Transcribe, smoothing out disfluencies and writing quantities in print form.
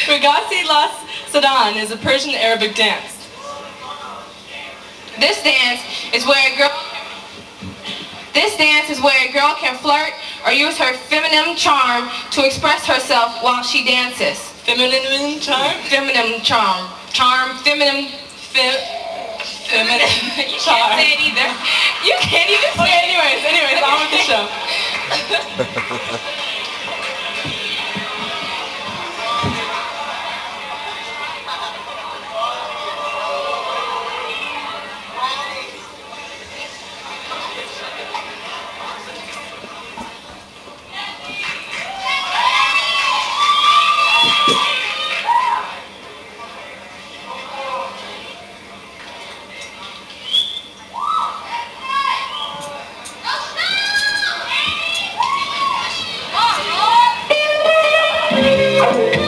Ragasi Las Sadan is a Persian Arabic dance. This dance is where a girl can flirt or use her feminine charm to express herself while she dances. Feminine charm? Feminine charm. Feminine. Feminine You charm. can't say it either. You can't even say Okay, it. anyways, on with the show. Oh, oh.